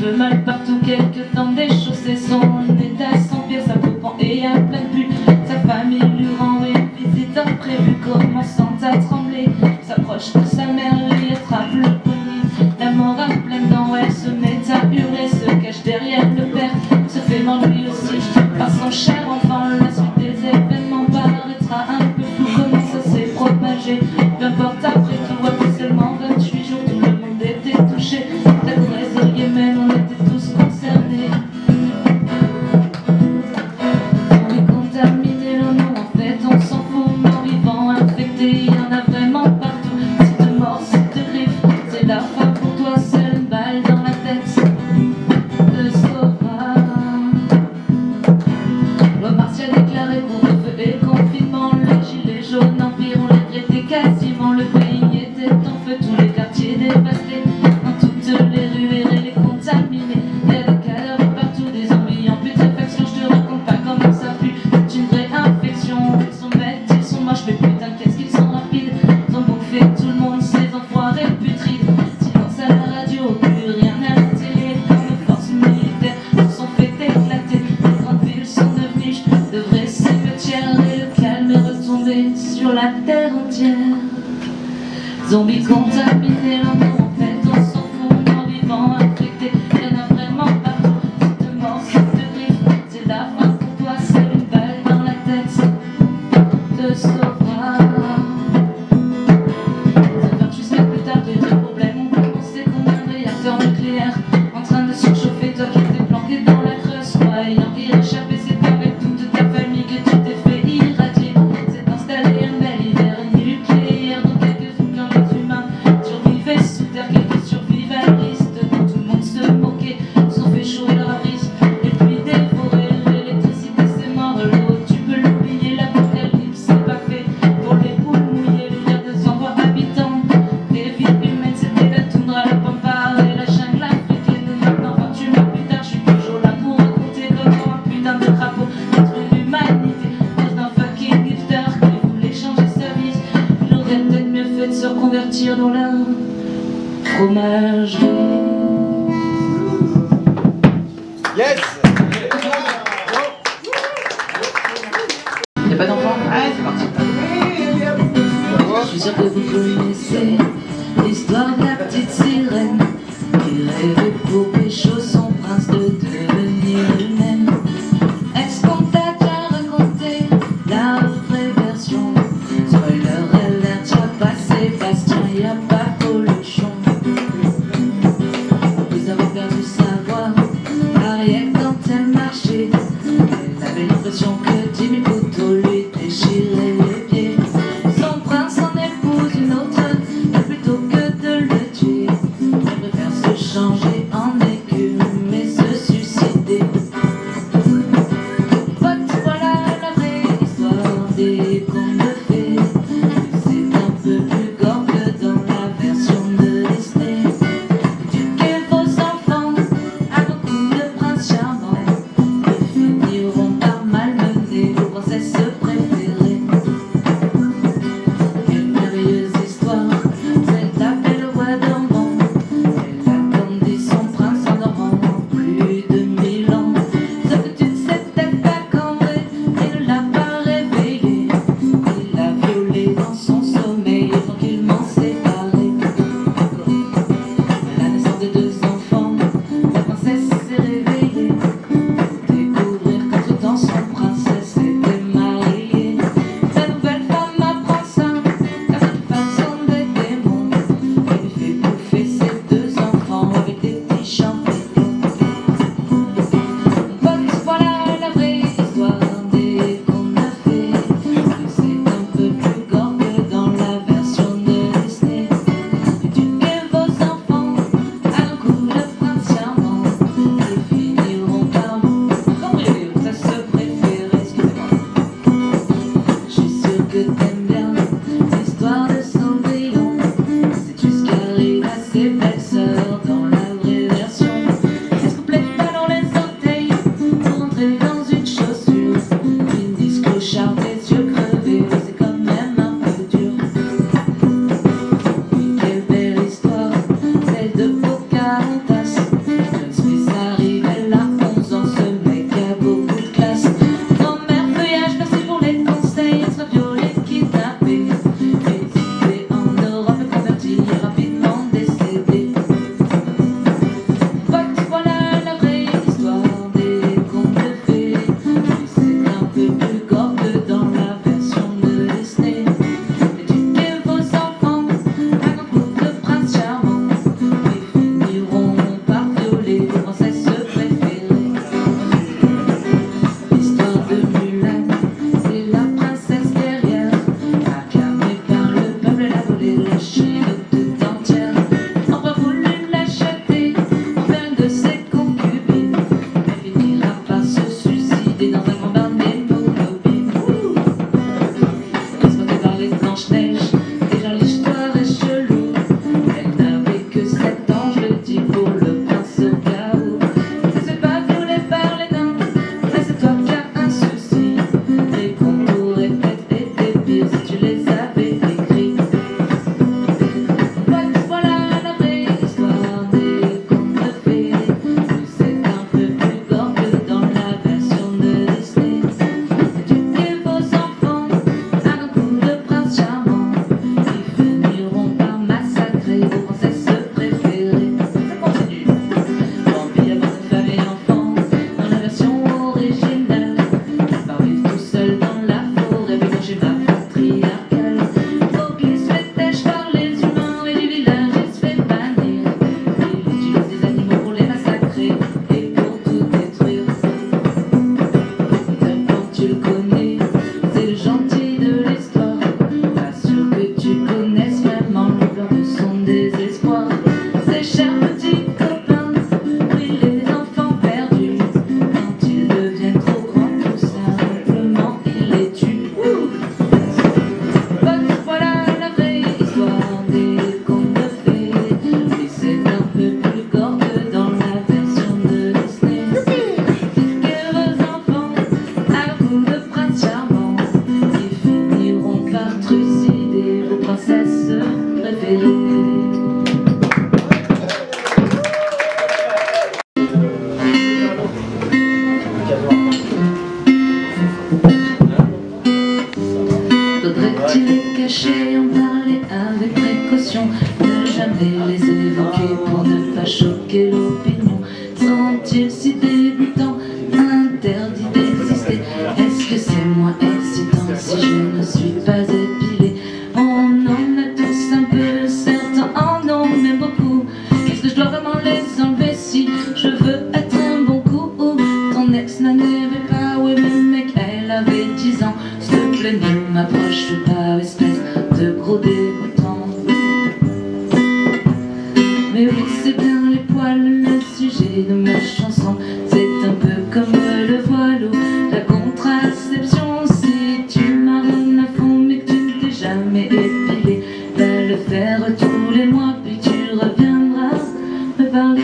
cheveux mal partout, quelques dents déchaussées, son état sans pièces à poupon et à pleine bulle. Sa famille lui rend une visite imprévue, commençant à trembler. S'approche de sa mère, lui attrape le poignet. La mort à pleines dents, elle se met à hurler, se cache derrière le père, se fait mordre lui aussi par son cher enfant. La suite des événements paraîtra un peu flou, comment ça s'est propagé. Peu importe, après tout, après seulement 28 jours, tout le monde était touché. La Corrèze, au Yémen, on était tous concernés. On est contaminé, le nom, en fait, on s'en fout. Mort vivant, infecté, il y en a vraiment partout. Si de mort, si de griffes, c'est la fin pour toi, seule une balle dans la tête te sauvera. Loi martiale déclarée, couvre-feu et confinement. Les gilets jaunes empire, on les traitait quasiment. Le pays était en feu, tous les quartiers dévastés. Dans toutes les rues erraient les contaminés. Il y a des cadavres partout, des zombies en putréfaction. Je te raconte pas comment ça pue, c'est une vraie infection. Ils sont bêtes, ils sont moches, mais putain qu'est-ce qu'ils sont rapides. Ils ont bouffé tout le monde, ces enfoirés putrides. Silence à la radio, plus rien à la télé. Comme nos forces militaires se sont fait éclater. Les grandes villes sont devenues de vrais cimetières. Et le calme est retombé sur la terre entière. Zombies contaminés, l'amour en fait on s'en fout. Morts vivants infectés, il y en a vraiment partout. Si de mort, si de griffes, c'est la fin pour toi. C'est une balle dans la tête te sauvera. 28 semaines plus tard, les vrais problèmes ont commencé comme un réacteur nucléaire en train de surchauffer. Toi qui étais planqué dans la creuse, croyant y échapper, c'est avec toute ta famille que tu t'es fait irradier. C'est installé un bel hiver nucléaire dans quelques quand les humains survivaient sous terre. Quelques survivalistes dont tout le monde se moquait sont fait chaud leur abris et puis dévorer. L'électricité c'est mort, l'eau tu peux l'oublier. L'apocalypse c'est pas fait pour les poules mouillées. Les liens des endroits habitants des villes humaines, c'était la toundra, la pampa et la jungle africaine. Maintenant 28 mois plus tard, je suis toujours là pour raconter comment un putain de crapaud détruit l'humanité à cause d'un fucking gifter qui voulait changer sa vie. Il aurait peut-être mieux fait de se reconvertir dans la fromagerie. Yes! Y'a pas d'enfant? Allez, c'est parti. Je suis sûr que vous connaissez l'histoire de la petite sirène qui rêvait pour pécho son prince de devenir humaine. Est-ce qu'on t'a déjà raconté la vraie version? Spoiler alert, y'a pas Sébastien, y'a pas Coluchon. Vous avez perdu sa voix, Ariel quand elle marchait. Elle avait l'impression que Jimmy Couteau lui déchirait les pieds. Son prince en épouse une autre, et plutôt que de le tuer, elle préfère se changer en écume et se sucer. préféré. Faudrait-il les cacher, en parler avec précaution, ne jamais les évoquer pour ne pas choquer l'opinion? Sont-ils si dégoûtants, interdits d'exister? Est-ce que c'est moins excitant si je ne suis pas épilée? On en a tous un peu, certains en ont même beaucoup. Est-ce que je dois vraiment les enlever si je veux être un bon coup? Ton ex n'en avait pas, oui mais mec, elle avait 10 ans. S'il te plaît, ne m'approche pas, espèce de gros dégoûtant. Mais oui, c'est bien les poils, le sujet de ma chanson. C'est un peu comme le voile ou la contraception. Si tu marronnes à fond mais que tu ne t'es jamais épilé, va le faire tous les mois puis tu reviendras me parler.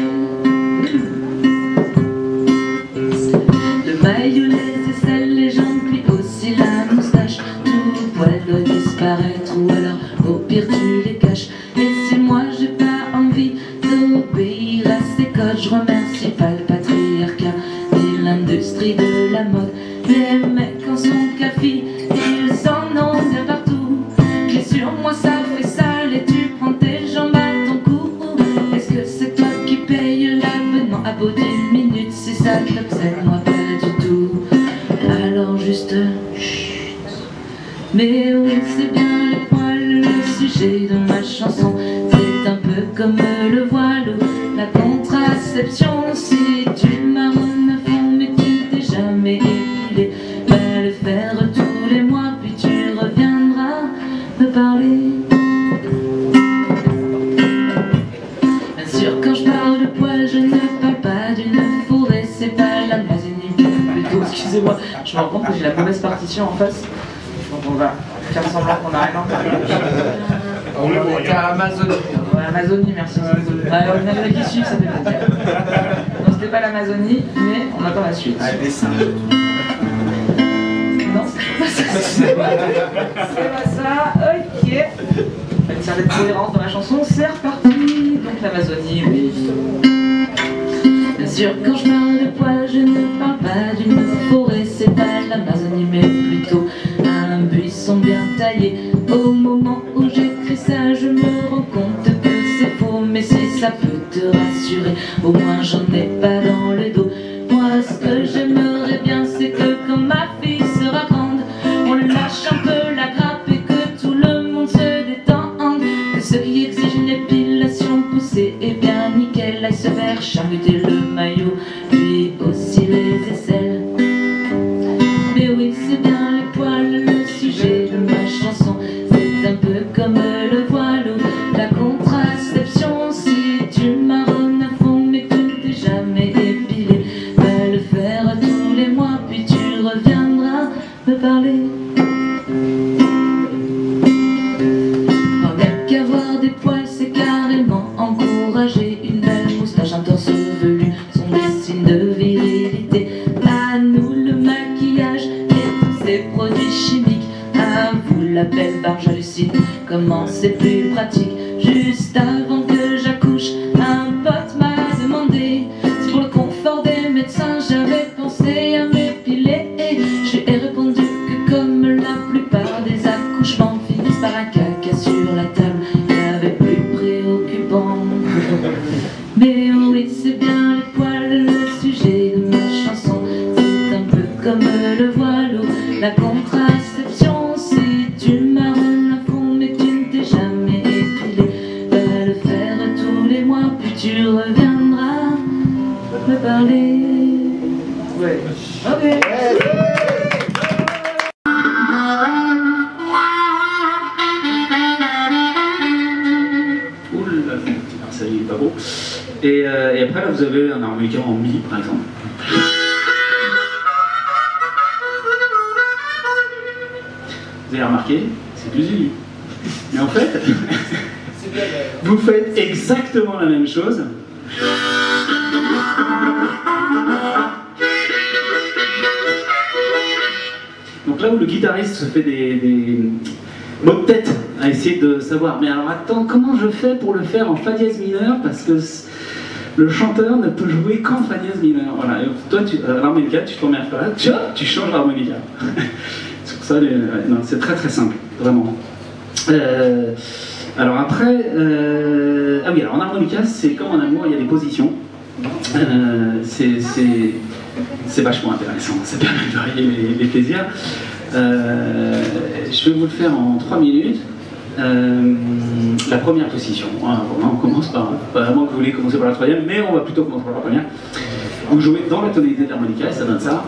Le maillot, les aisselles, les jambes puis aussi la moustache, tout poil doit disparaître ou alors au pire tu les caches. Et si moi j'ai pas envie d'obéir à ces codes, je remercie pas le patriarcat ni l'industrie de la mode. Les mecs en sont cafés, ils en ont bien partout. Et sur moi ça fait sale et tu prends tes jambes à ton cou. Est-ce que c'est toi qui paye l'abonnement à bout d'une minute? Si ça t'obsède, moi pas du tout. Alors juste chut. Mais oui, c'est bien les poils, le sujet de ma chanson. C'est un peu comme le voile ou la contraception. Si tu marronnes à fond mais que tu t'es jamais épilé, va le faire tous les mois puis tu reviendras me parler. Bien sûr, quand je parle de poils, je ne parle pas d'une fourrée. C'est pas l'Amazonie, plutôt, excusez-moi, je me rends compte que j'ai la mauvaise partition en face. Donc on va faire semblant qu'on a rien. On est à Amazonie. Ouais, Amazonie, merci. Ouais, on a qui suivent, ça fait plaisir. Non, c'était pas l'Amazonie, mais on attend la suite. Allez, ça. Non, c'est pas ça. C'est pas ça. Ok. Une certaine cohérence dans la chanson, c'est reparti. Donc l'Amazonie, oui. Bien sûr, quand je parle de poils, je ne parle pas d'une forêt. C'est pas l'Amazonie, mais plutôt un buisson bien taillé. Au moment où j'écris ça, je me rends compte que c'est faux. Mais si ça peut te rassurer, au moins j'en ai pas dans le dos. Moi, ce que j'aimerais bien, c'est que quand ma fille sera grande, on lâche un peu la grappe et que tout le monde se détende. Que ceux qui exigent une épilation poussée, eh bien nickel, aille se faire charcuter le maillot, puis aussi les aisselles. Mais oui, c'est bien les poils, le sujet de ma chanson. C'est un peu comme le voile ou la contraception. Si tu marronnes à fond mais que tu t'es jamais épilé, va le faire tous les mois puis tu reviendras me parler. Rien qu'avoir des poils, c'est carrément encourager. Une belle moustache, un torse velu sont des signes de virilité. À nous le maquillage et tous ces produits chimiques. À vous la belle barbe, j'hallucine comment c'est plus pratique. Juste avant que j'accouche, un pote m'a demandé si pour le confort des médecins j'avais pensé à m'épiler. Et je lui ai répondu que comme la plupart des accouchements finissent par un caca sur la table, il y avait plus préoccupant. Mais oui, c'est bien les poils, le sujet de ma chanson. C'est un peu comme le voile ou la contraception. Si tu marronnes à fond mais que tu ne t'es jamais épilé, va le faire tous les mois puis tu reviendras me parler. Ouais. Ok. Ça il est pas beau. Et après là vous avez un harmonica en mi par exemple. Vous avez remarqué, c'est plus aigu. Mais en fait, vous faites exactement la même chose. Donc là où le guitariste se fait des mots de tête à essayer de savoir, mais alors attends, comment je fais pour le faire en fa dièse mineur, parce que le chanteur ne peut jouer qu'en fa dièse mineur. Voilà. Et toi, l'harmonica, tu te remercies pas, tu changes l'harmonica. C'est pour ça, non, c'est très très simple, vraiment. Alors après, ah oui, alors en harmonica, c'est comme en amour, il y a des positions. C'est vachement intéressant, ça permet de varier les plaisirs. Je vais vous le faire en 3 minutes. La première position, hein, on commence par, pas vraiment que vous voulez commencer par la troisième, mais on va plutôt commencer par la première. Vous jouez dans la tonalité de l'harmonica et ça donne ça.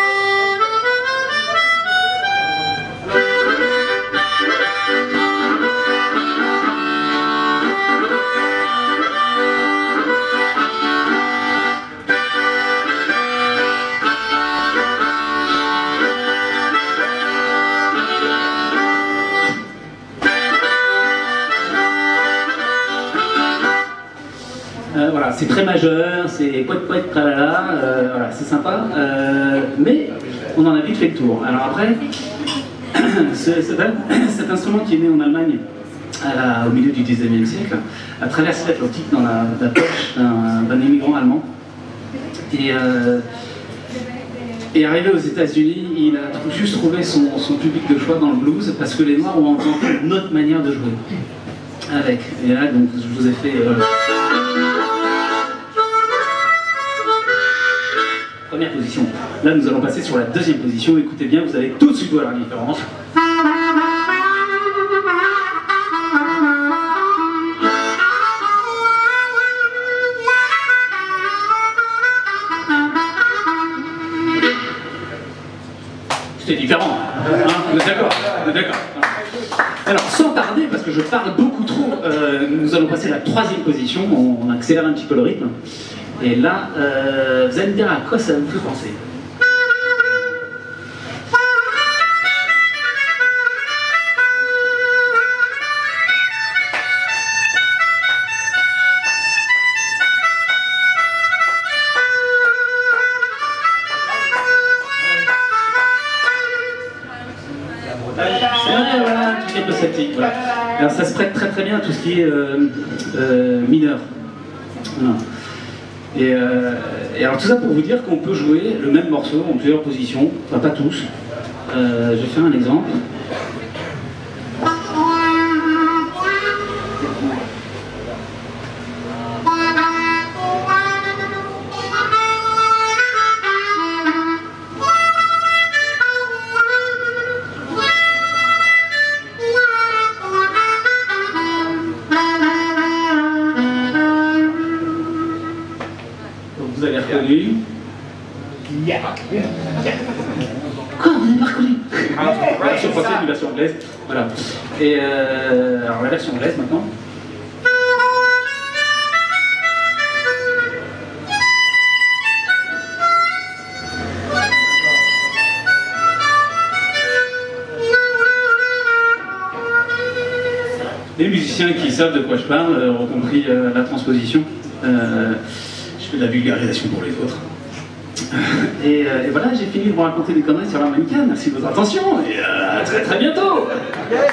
Voilà, c'est très majeur, c'est poète, tralala, voilà, c'est sympa, mais on en a vite fait le tour. Alors après, cet instrument qui est né en Allemagne au milieu du 19e siècle a traversé l'Atlantique dans la poche d'un immigrant allemand. Et arrivé aux États-Unis, il a juste trouvé son public de choix dans le blues parce que les Noirs ont inventé une autre manière de jouer avec. Et là, donc, je vous ai fait... Première position. Là, nous allons passer sur la deuxième position. Écoutez bien, vous allez tout de suite voir la différence. C'est différent. Hein, vous êtes d'accord? Vous êtes d'accord? Alors, sans tarder, parce que je parle beaucoup trop, nous allons passer à la troisième position. On accélère un petit peu le rythme. Et là, vous allez me dire à quoi ça vous fait penser. Voilà, tout est celtique. Voilà. Alors ça se prête très très bien à tout ce qui est mineur. Voilà. Et alors tout ça pour vous dire qu'on peut jouer le même morceau en plusieurs positions, enfin pas tous. Je vais faire un exemple. Vous avez reconnu. Quoi, vous n'avez pas reconnu? La version française et la version anglaise. Voilà. Et alors la version anglaise maintenant. Les musiciens qui savent de quoi je parle ont compris la transposition. Je fais de la vulgarisation pour les autres. Et voilà, j'ai fini de vous raconter des conneries sur l'harmonica. Merci de votre attention et à très très bientôt. Yes.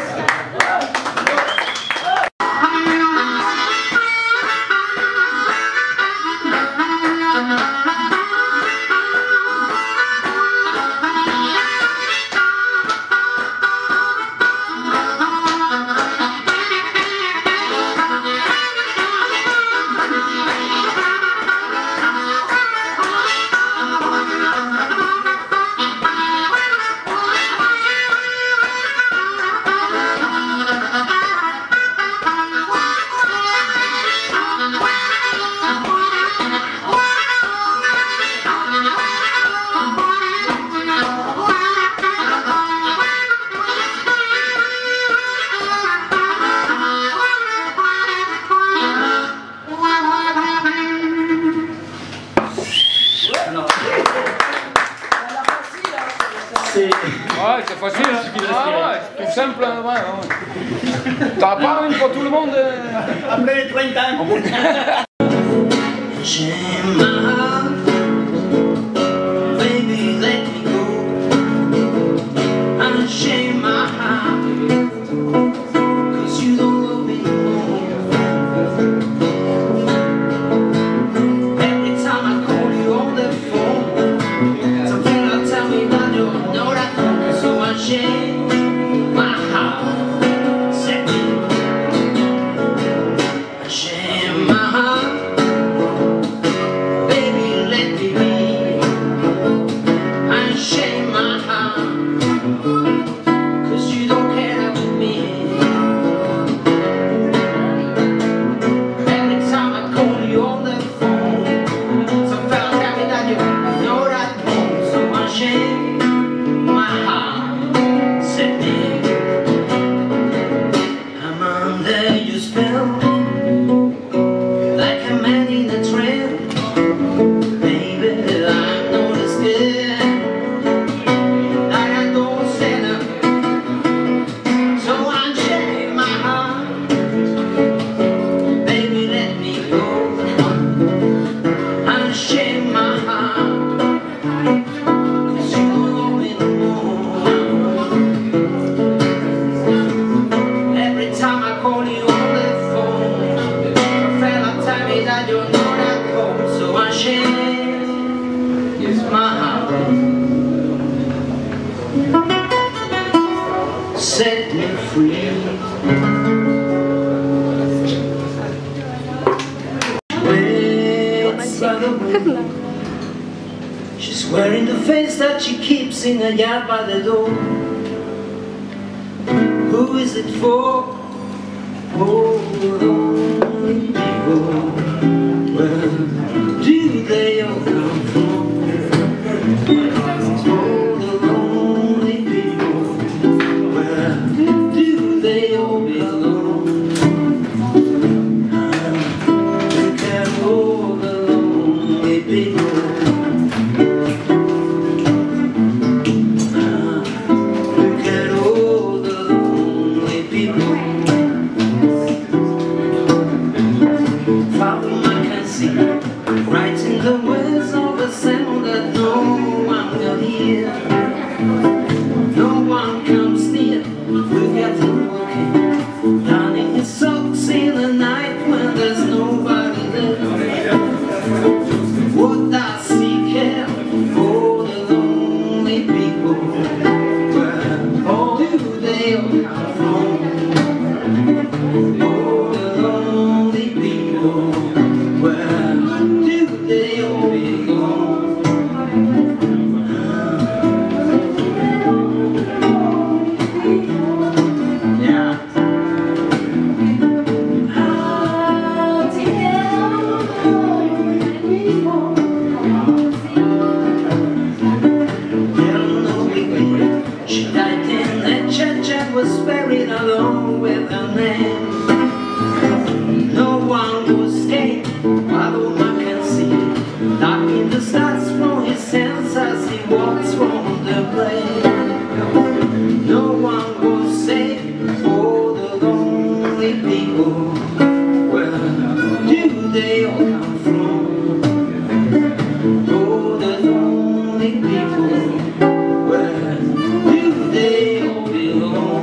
Ouais, c'est facile. Hein. C'est tout simple. Ouais. T'as pas une pour tout le monde. Après les 30 ans. your spell, like a man in a trance. Baby, I'm not scared, like I don't stand up, so unchain my heart. Baby, let me go, unchain my heart. Set me free. Waits by the window. She's wearing the face that she keeps in a yard by the door. Who is it for? Oh, lonely people. Where do they all come from? Writing the words of a sound that no one can hear. No one comes near. We got him walking, darning his socks in the night when there's nobody there. What does he care for the lonely people? Where do they all come from? Oh, the lonely people. Where do they all belong? Yeah. She died in a church and was buried along with her name. No one was scared. All I can see, dark in the stars from his hands as he walks from the grave. No one was safe for the lonely people. Where do they all come from? Oh, the lonely people. Where do they all belong?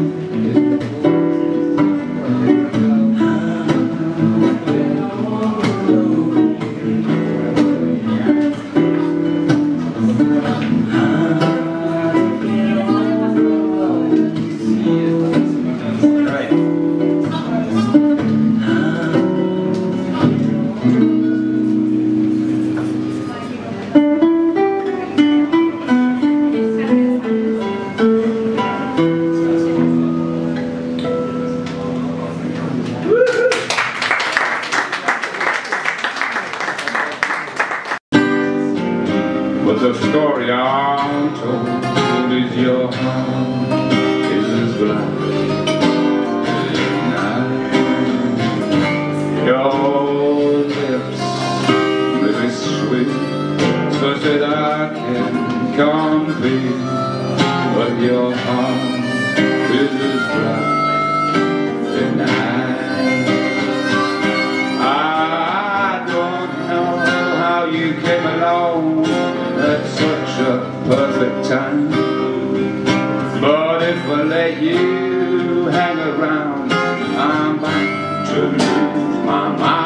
But the story I'm told is your heart is as black as night. Your lips may be sweet, such that I can compete, but your heart is as black as night. I don't know how you came along at such a perfect time, but if I let you hang around, I'm bound to lose my mind.